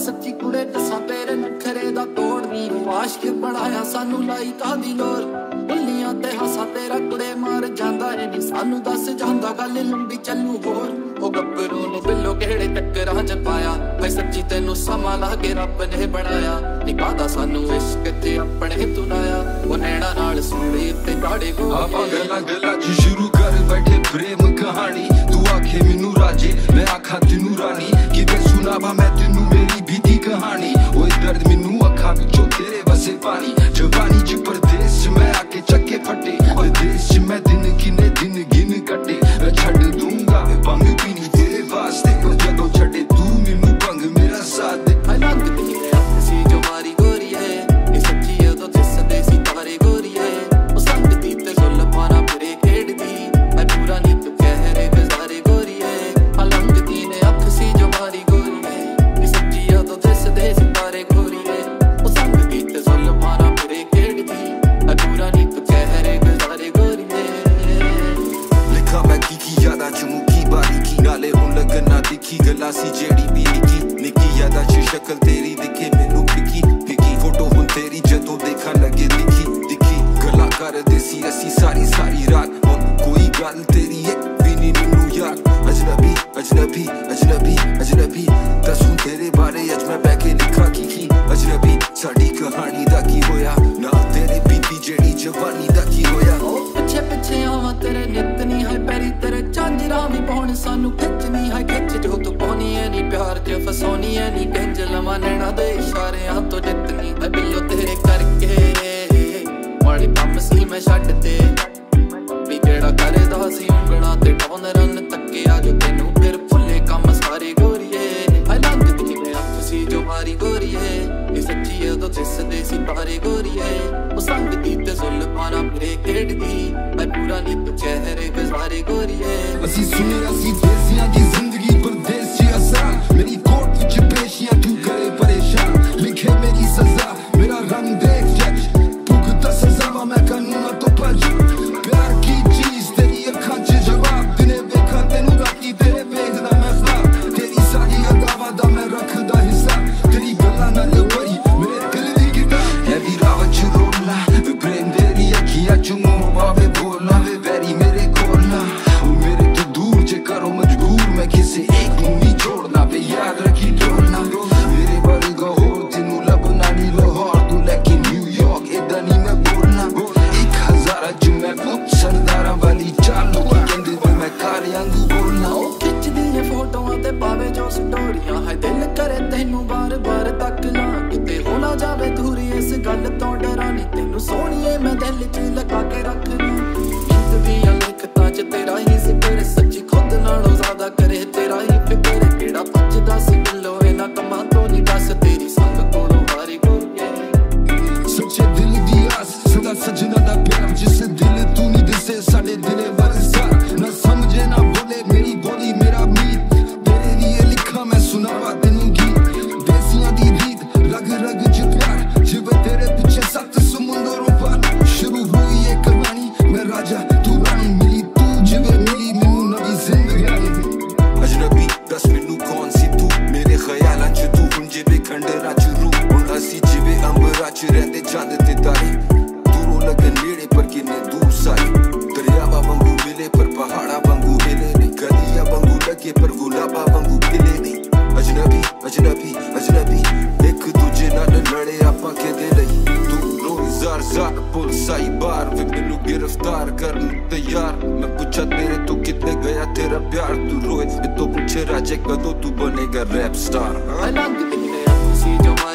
सच्ची कुड़े दसा तेरे नखरे दा तोड़नी वाश के बनाया सानू लाई कादी लोर बुल्लियां ते हासा तेरा कुड़े मार जांदा है नी सानू दस जांदा गल लंबी चलू होर ओ गब्बरू नु बिल्लो केड़े टक्करां च पाया भाई सच्ची तेनू समा लागे रब ने बनाया निकादा सानू इश्क ते अपने तुनाया ओ नैना नाल सूली ते गाड़े को आपां गल्लां गल्लां च शुरू कर बैठे प्रेम कहानी तू आखे मैनू राजे मैं आखा तेनू रानी किते सुनावा मैं तेनू मेरी बीती कहानी ओए दर्द मैनू अखा विचों तेरे वसे पानी जवानी च परदेस च मैं आके चक्के फटे ओए देश च मैं दिन गिन कटे छड़ दूंगा मैं भंग पीनी तेरे वास्ते जदों छड़े तू मैनू भंग मेरा साथ दे लगदी है अखसी जो मारी गोरी है ये सच्ची है तो दिसदे सी तारे गोरी है ओ संग दी ते जुल्माना फिरे खेड़दी मैं पूरा नी तू कह रे गुजारे गोरी है लगदी ने अखसी जो मारी गोरी है ये सच्ची है तो दिसदे सी तारे गोरी है ओ संग दी ते जुल्माना फिरे खेड़दी मैं पूरा नी तू कह रे गुजारे गोरी है लिखा मैं की यादा च मुकी बारीकी नाले हुन लगना दिखी गल्ला सी जेड़ी भी निकी यादा च शक्ल तेरी दिखे मैनू फिकी फोटो हुन तेरी जदों देखा लगे दिखी गल्ला कर देसी असी सारी रात हुन कोई गल तेरी एक भी नी मैनू याद अजनबी दस हुन तेरे बारे अज मैं बैठ के लिखा की अजनबी साडी कहानी दा की होया ना तेरे बीती जेड़ी जवानी दा की होया पिछे आवा तेरे नित नी है पैरी तेरे झांजरा भी पाउण सानू खिचनी है खिच जो तू पानी है नी प्यार च फसोनी है नी कंज लवा नैना दे इशारियां तो जितनी है बिल्लो तेरे करके माड़ी कम सी मैं छड्ड ते भी जेड़ा करदा सी उंगलां ते टौन रन तक्के आ जो तेनू फिर फुल्ले कम सारे गोरीए है लगदी मैं अख सी जो मारी गोरी है ये सच्ची है तो दिसदे सी तारे गोरी है ओ संग दी ते जुल्माना फिरे खेड़दी मैं पूरा नी तू कह रे गुजारे गोरी है असी सुने असी देसियां दी जिंदगी परदेसी आसान मेरी कोर्ट विच पेशियां तू करे परेशान लिखे मेरी सजा मेरा रंग देख जज भुगता सजा मैं कानूना तो भज प्यार की चीज तेरी अखां च जवाब दिने वेखा तेनू राती तेरे वेखदा मैं ख्वाब तेरी सारी अदावां दा मैं रखदा हिसाब तेरी गल्लां नाल भरी मेरे दिल दी किताब है वी रावत च रोला वे प्रेम तेरी अखियां च मोह पावे बोला वे वैरी मेरे कोला मेरे तो दूर जे करो मजबूर मैं किसी एक नू नहीं छोड़ना वे याद रखी ढोलना मेरे बारे गहोर तेनू लबना नी लाहौर तू लेकिन न्यूयॉर्क इदा नहीं मैं बोलना 1000 च मैं कुछ सरदारां वाली चालू कहंदे वे मैं कालियां नू बोलना खिचदी है फोटोआं ते पावे जो स्टोरियां है दिल करे तेनू बार बार तक ला किते हो ना जावे दूरी इस गल तो डरानी तेनू सोहणीए मैं दिल च लगा के रखनी गीत दियां लिखतां च तेरा ही जिक्र सच्ची खुद नालों ज्यादा करे तेरा ही फिक्र केड़ा भजदा सी बिल्लो इना कमां तो नी दस तेरी संग कोलों हारी गोरीए सच्चे दिल दी आस सदा सजना दा प्यार जिस दिल तू नहीं दिसे साडे दिले बरसार ना समझे ना बोले मेरी बोली मेरा मीत तेरे लिए लिखा मैं सुनावा तेनू गीत देसियां दी रीत रग रग च प्यार जिवे तेरे पीछे 7 समुंदरों पार शुरू हुई ये कहानी मैं राजा तू रानी मिली तू जिवे मिली मैनू नवी जिंदगानी अजनबी दस मैनू कौन सी तू मेरे ख्यालां च तू हुन जिवे खंडरां च रूह हुन असी जिवे अंबरां च रहिंदे चंद ते तारे दूरों लगे नेड़े पर किन्ने दूर सारे दरियावां वांगू मिले पर पहाड़ां वांगू हिले नहीं गलियां वांगू लगे पर गुलाबां वांगू खिले नहीं अजनबी एक दूजे नाल लड़े आपां केदे लई तू रोई जार पुलिस आई बार वे मैनू गिरफ्तार करन तैयार मैं पूछा तेरे तो कितने गया तेरा प्यार तू रोए तो पूछे राजे कदों तू बनेगा रैप स्टार लगदी है अखसी जो